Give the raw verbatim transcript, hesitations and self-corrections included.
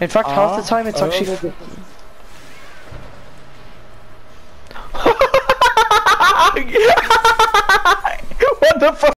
In fact, Ah, half the time it's I actually. don't know. What the fuck?